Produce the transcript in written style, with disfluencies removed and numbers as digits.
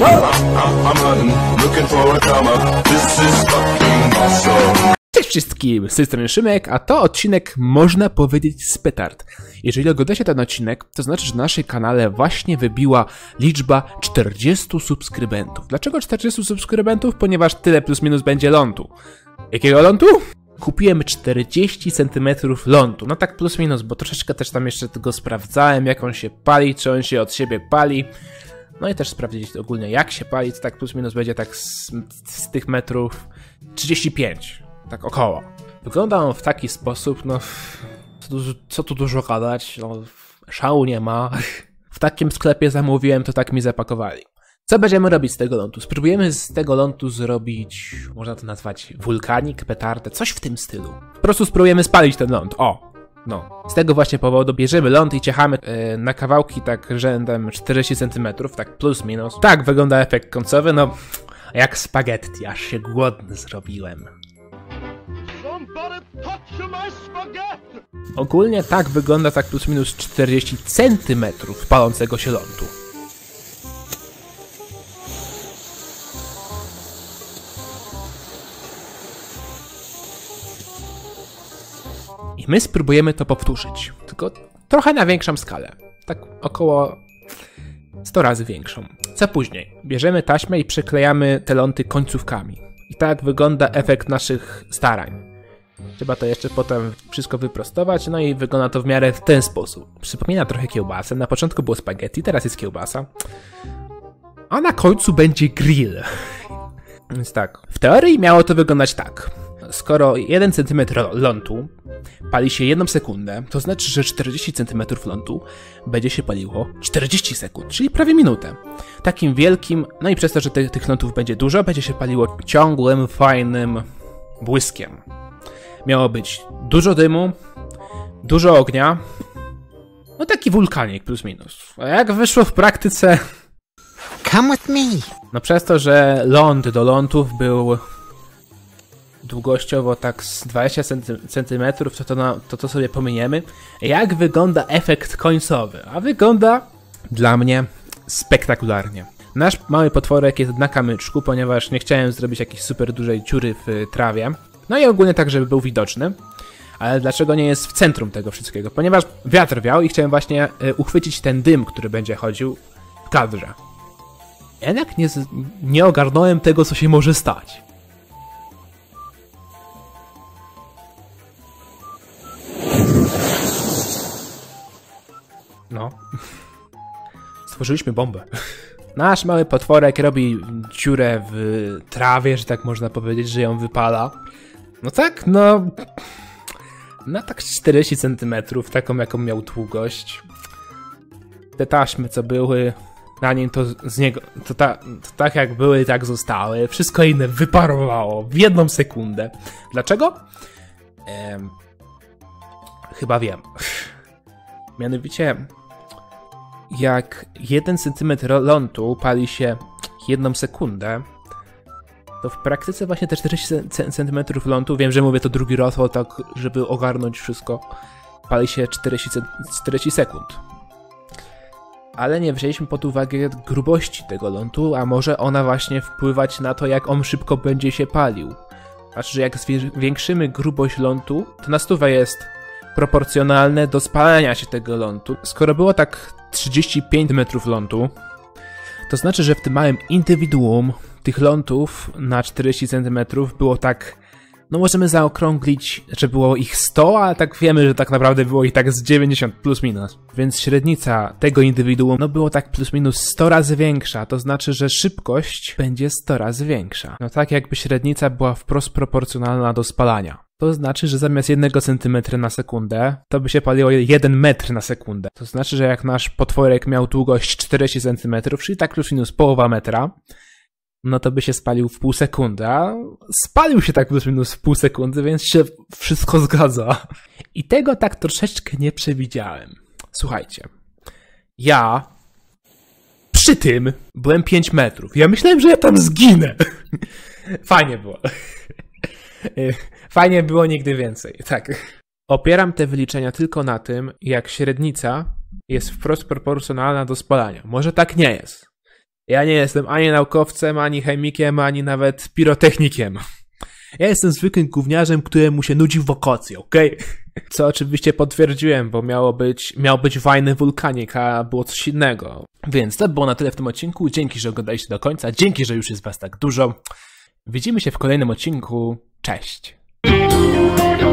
I'm hunting, looking for a come. This is fucking awesome. Cześć wszystkim, z tej strony Szymek, a to odcinek można powiedzieć z petard. Jeżeli oglądacie ten odcinek, to znaczy, że na naszym kanale właśnie wybiła liczba 40 subskrybentów. Dlaczego 40 subskrybentów? Ponieważ tyle plus minus będzie lądu. Jakiego lądu? Kupiłem 40 cm lądu, no tak plus minus, bo troszeczkę też tam jeszcze tego sprawdzałem, jak on się pali, czy on się od siebie pali. No i też sprawdzić ogólnie jak się pali, to tak plus minus będzie tak z tych metrów 35, tak około. Wygląda on w taki sposób, no co tu dużo gadać, no szału nie ma. W takim sklepie zamówiłem, to tak mi zapakowali. Co będziemy robić z tego lądu? Spróbujemy z tego lądu zrobić, można to nazwać wulkanik, petardę, coś w tym stylu. Po prostu spróbujemy spalić ten ląd, o! No. Z tego właśnie powodu bierzemy ląd i ciechamy na kawałki tak rzędem 40 cm, tak plus minus. Tak wygląda efekt końcowy, no jak spaghetti, aż się głodny zrobiłem. Ogólnie tak wygląda tak plus minus 40 cm palącego się lądu. I my spróbujemy to powtórzyć, tylko trochę na większą skalę, tak około 100 razy większą. Co później? Bierzemy taśmę i przyklejamy te lądy końcówkami. I tak wygląda efekt naszych starań. Trzeba to jeszcze potem wszystko wyprostować, no i wygląda to w miarę w ten sposób. Przypomina trochę kiełbasę, na początku było spaghetti, teraz jest kiełbasa. A na końcu będzie grill. Więc tak, w teorii miało to wyglądać tak. Skoro 1 cm lądu pali się 1 sekundę, to znaczy, że 40 cm lądu będzie się paliło 40 sekund, czyli prawie minutę. Takim wielkim, no i przez to, że tych lądów będzie dużo, będzie się paliło ciągłym, fajnym błyskiem. Miało być dużo dymu, dużo ognia, no taki wulkanik plus minus. A jak wyszło w praktyce? Come with me. No przez to, że ląd do lądów był długościowo tak z 20 cm, to sobie pominiemy. Jak wygląda efekt końcowy? A wygląda dla mnie spektakularnie. Nasz mały potworek jest na kamyczku, ponieważ nie chciałem zrobić jakiejś super dużej dziury w trawie. No i ogólnie tak, żeby był widoczny. Ale dlaczego nie jest w centrum tego wszystkiego? Ponieważ wiatr wiał i chciałem właśnie uchwycić ten dym, który będzie chodził w kadrze. Jednak nie ogarnąłem tego, co się może stać. No. Stworzyliśmy bombę. Nasz mały potworek robi dziurę w trawie, że tak można powiedzieć, że ją wypala. No tak, no... Na tak 40 cm, taką jaką miał długość. Te taśmy, co były na nim, to z niego... To tak jak były, tak zostały. Wszystko inne wyparowało w 1 sekundę. Dlaczego? Chyba wiem. Mianowicie, jak 1 cm lądu pali się 1 sekundę, to w praktyce właśnie te 40 cm lądu, wiem, że mówię to drugi raz, ale tak, żeby ogarnąć wszystko, pali się 40 sekund. Ale nie wzięliśmy pod uwagę grubości tego lądu, a może ona właśnie wpływać na to, jak on szybko będzie się palił. Znaczy, że jak zwiększymy grubość lądu, to na stówę jest proporcjonalne do spalania się tego lądu. Skoro było tak 35 metrów lądu, to znaczy, że w tym małym indywiduum tych lądów na 40 cm było tak, no możemy zaokrąglić, że było ich 100, ale tak wiemy, że tak naprawdę było ich tak z 90 plus minus. Więc średnica tego indywiduum, no było tak plus minus 100 razy większa, to znaczy, że szybkość będzie 100 razy większa. No tak jakby średnica była wprost proporcjonalna do spalania. To znaczy, że zamiast 1 cm na sekundę, to by się paliło 1 metr na sekundę. To znaczy, że jak nasz potworek miał długość 40 cm, czyli tak plus minus połowa metra, no to by się spalił w pół sekundy, a spalił się tak plus minus w pół sekundy, więc się wszystko zgadza. I tego tak troszeczkę nie przewidziałem. Słuchajcie, ja przy tym byłem 5 metrów. Ja myślałem, że ja tam zginę. Fajnie było. Fajnie było, nigdy więcej. Tak. Opieram te wyliczenia tylko na tym, jak średnica jest wprost proporcjonalna do spalania. Może tak nie jest. Ja nie jestem ani naukowcem, ani chemikiem, ani nawet pirotechnikiem. Ja jestem zwykłym gówniarzem, któremu się nudzi w wakacje, okej? Co oczywiście potwierdziłem, bo miał być fajny wulkanik, a było coś innego. Więc to było na tyle w tym odcinku. Dzięki, że oglądaliście do końca. Dzięki, że już jest was tak dużo. Widzimy się w kolejnym odcinku. Cześć!